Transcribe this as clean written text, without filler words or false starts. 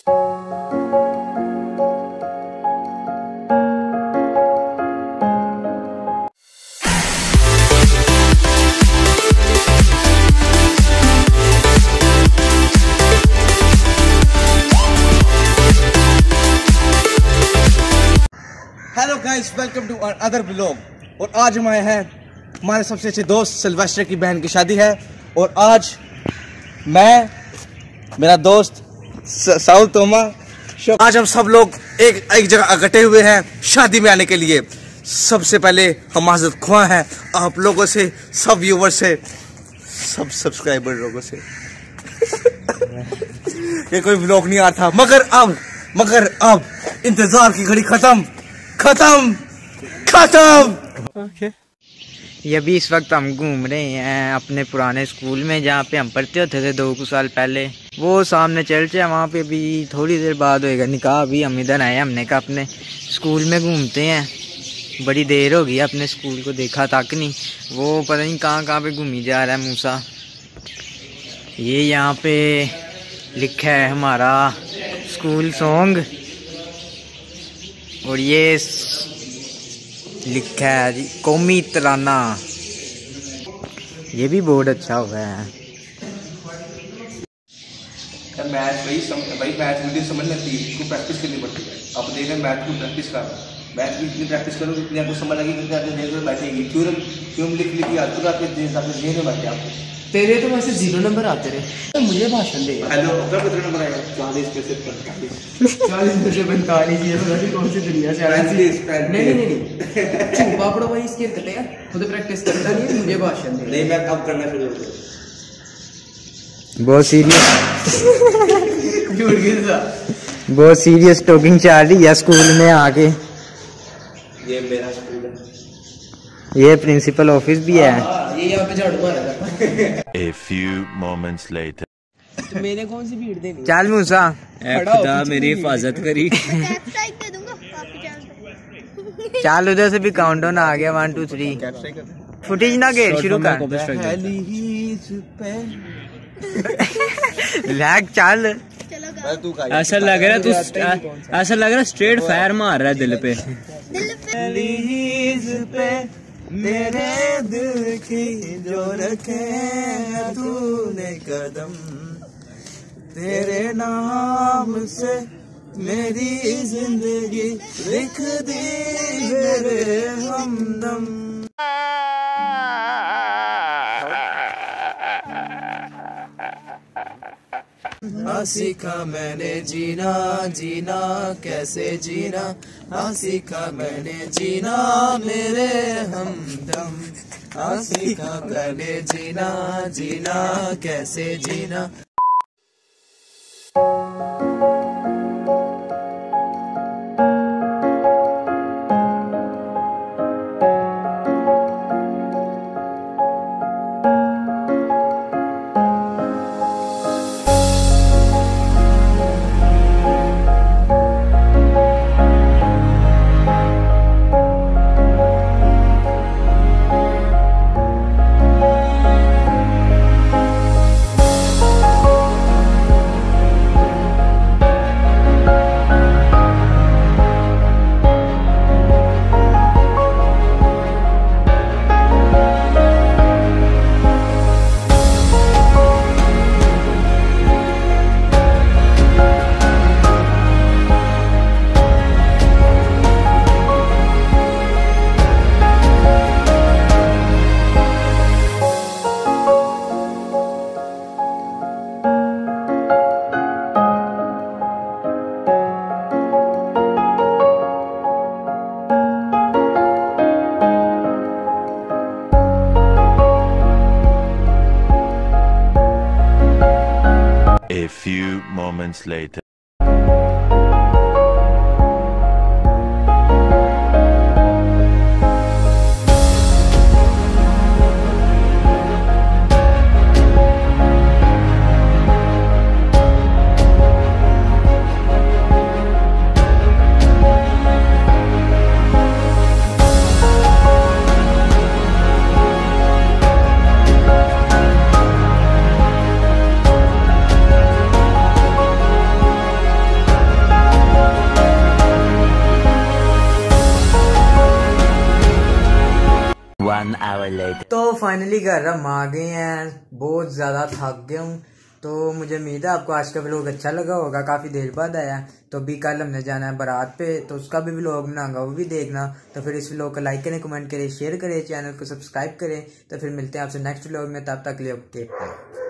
Hello guys, welcome to other blog. और आज हम आए हैं, हमारे सबसे अच्छे दोस्त सिल्वेस्टर की बहन की शादी है। और आज मैं, मेरा दोस्त साउल तोमा, आज हम सब लोग एक जगह इकट्ठे हुए हैं शादी में आने के लिए। सबसे पहले हम माज़रत ख्वाह हैं आप लोगों से, सब व्यूवर से, सब सब्सक्राइबर लोगों से। ये कोई ब्लॉग नहीं आ था, मगर अब इंतजार की घड़ी खत्म। Okay. ये भी इस वक्त हम घूम रहे हैं अपने पुराने स्कूल में, जहाँ पे हम पढ़ते होते थे 2 साल पहले। वो सामने चर्च है, वहाँ पे भी थोड़ी देर बाद होएगा निकाह। अभी हम इधर आए, हमने कहा अपने स्कूल में घूमते हैं। बड़ी देर हो गई अपने स्कूल को देखा तक नहीं। वो पता नहीं कहाँ पे घूमी जा रहा है मूसा। ये यहाँ पे लिखा है हमारा स्कूल सॉन्ग, और ये लिखा है जी कौमी तराना। ये भी बहुत अच्छा हुआ है। मैथ मैथ वीडियो समझ लगती है, इसको प्रैक्टिस करनी पड़ती है। अब देख रहे मैथ की प्रैक्टिस कर, मैथ की जितनी प्रैक्टिस करोगे उतनी आपको समझ लगेगी, जितनी आपको देर में बैठेगी। क्यों लिख याद करो, आपके जेल में बैठे आपको। तेरे तो वैसे 0 नंबर आते रहे, मुझे भाषण दे। हेलो, कितना नंबर आएगा? 40 में से 45। 40 में से 45। ये तो कौन सी दुनिया से आया? नहीं चुप पापड़ो भाई, इसके कटेगा खुद प्रैक्टिस करता नहीं, मुझे भाषण दे। नहीं, मैं अब करना शुरू कर दूं। बहुत सीरियस झूठ गिरता, बहुत सीरियस टॉकिंग चल रही है स्कूल में आके। ये मेरा स्कूल है, ये प्रिंसिपल ऑफिस भी है। ये यहाँ पे झाड़ू मारेगा। A few moments later. तो मैंने कौन सी भीड़ देनी? चल मूसा, खुदा मेरी हिफाजत करी। चल उधर से भी काउंटडाउन आ गया, 1 2 3। फुटेज ना गेट शुरू कर। लैग चल। ऐसा लग रहा है स्ट्रेट फायर मार रहा है दिल पे। मेरे दिल की जो रखे तूने कदम, तेरे नाम से मेरी जिंदगी लिख दी मेरे हमदम। सीखा मैंने जीना कैसे जीना, सीखा मैंने जीना मेरे हमदम, सीखा मैंने जीना कैसे जीना। A few moments later. 1 hour later. तो फाइनली घर हम आ गए हैं, बहुत ज़्यादा थक गया हूँ। तो मुझे उम्मीद है आपको आज का व्लॉग अच्छा लगा होगा, काफ़ी देर बाद आया। तो अभी कल हमने जाना है बारात पे, तो उसका भी व्लॉग बनाऊंगा, वो भी देखना। तो फिर इस व्लॉग को लाइक करें, कमेंट करें, शेयर करें, चैनल को सब्सक्राइब करें। तो फिर मिलते हैं आपसे नेक्स्ट व्लॉग में, तब तक के लिए ओके।